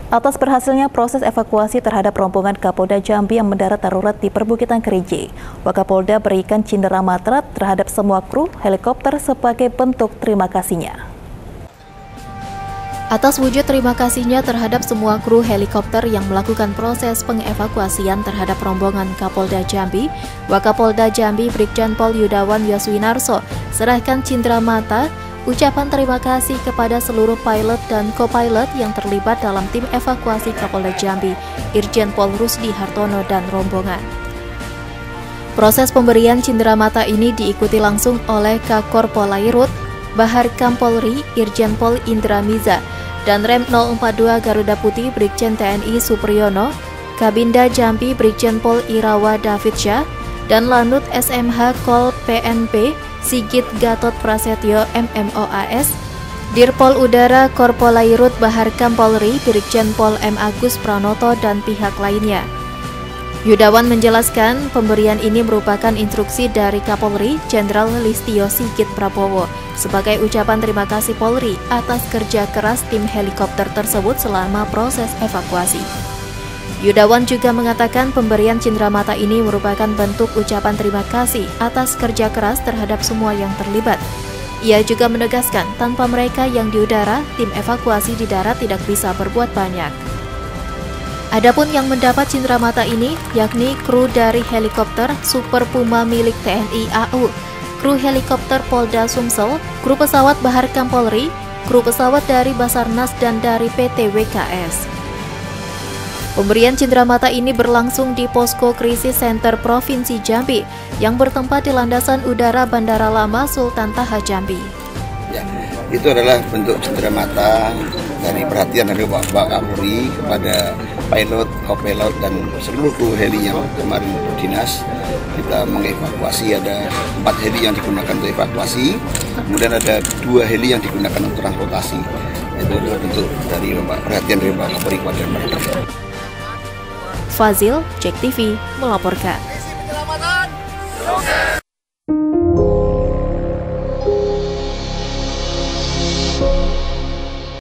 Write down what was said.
atas berhasilnya proses evakuasi terhadap rombongan Kapolda Jambi yang mendarat darurat di perbukitan Kerinci. Wakapolda berikan cindera mata terhadap semua kru helikopter sebagai bentuk terima kasihnya. Atas wujud terima kasihnya terhadap semua kru helikopter yang melakukan proses pengevakuasian terhadap rombongan Kapolda Jambi, Wakapolda Jambi Brigjen Pol Yudawan Yoswinarso serahkan cindera mata ucapan terima kasih kepada seluruh pilot dan co-pilot yang terlibat dalam tim evakuasi Kapolda Jambi, Irjen Pol Rusdi Hartono dan rombongan. Proses pemberian cindera mata ini diikuti langsung oleh Kakor Polairut, Bahar Kampolri, Irjen Pol Indra Miza, dan Rem 042 Garuda Putih Brigjen TNI Supriyono, Kabinda Jambi Brigjen Pol Irawa David Syah, dan Lanut SMH Kol PNP Sigit Gatot Prasetyo MMOAS, Dirpol Udara Korpolairut Bahar Kampolri Dirjen Pol M. Agus Pranoto dan pihak lainnya. Yudawan menjelaskan pemberian ini merupakan instruksi dari Kapolri Jenderal Listio Sigit Prabowo sebagai ucapan terima kasih Polri atas kerja keras tim helikopter tersebut selama proses evakuasi. Yudawan juga mengatakan pemberian cindera mata ini merupakan bentuk ucapan terima kasih atas kerja keras terhadap semua yang terlibat. Ia juga menegaskan tanpa mereka yang di udara, tim evakuasi di darat tidak bisa berbuat banyak. Adapun yang mendapat cindera mata ini yakni kru dari helikopter Super Puma milik TNI AU, kru helikopter Polda Sumsel, kru pesawat Bahar Kampolri, kru pesawat dari Basarnas dan dari PT WKS. Pemberian cindera mata ini berlangsung di Posko Krisis Center Provinsi Jambi yang bertempat di landasan udara Bandara Lama Sultan Taha Jambi. Ya, itu adalah bentuk cindera mata dari perhatian dari Bapak Kapolri kepada pilot, co-pilot dan seluruh kru heli yang kemarin berdinas. Kita mengevakuasi, ada 4 heli yang digunakan untuk evakuasi, kemudian ada 2 heli yang digunakan untuk transportasi. Itu adalah bentuk dari perhatian dari Bapak Kapolri kepada mereka. Fazil, JEK TV melaporkan.